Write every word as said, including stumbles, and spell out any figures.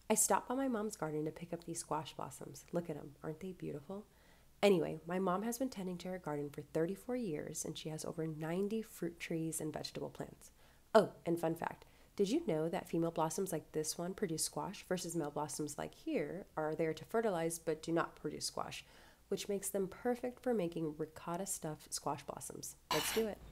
I stopped by my mom's garden to pick up these squash blossoms. Look at them. Aren't they beautiful? Anyway, my mom has been tending to her garden for thirty-four years, and she has over ninety fruit trees and vegetable plants. Oh, and fun fact, did you know that female blossoms like this one produce squash versus male blossoms like here are there to fertilize but do not produce squash, which makes them perfect for making ricotta stuffed squash blossoms. Let's do it.